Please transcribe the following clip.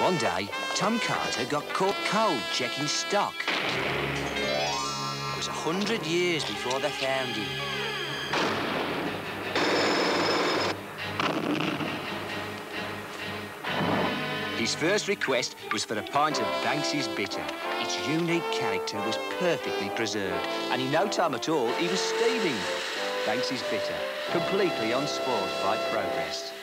One day, Tom Carter got caught cold checking stock. It was 100 years before they found him. His first request was for a pint of Banks's Bitter. Its unique character was perfectly preserved, and in no time at all, he was steaming. Banks's Bitter, completely unspoiled by progress.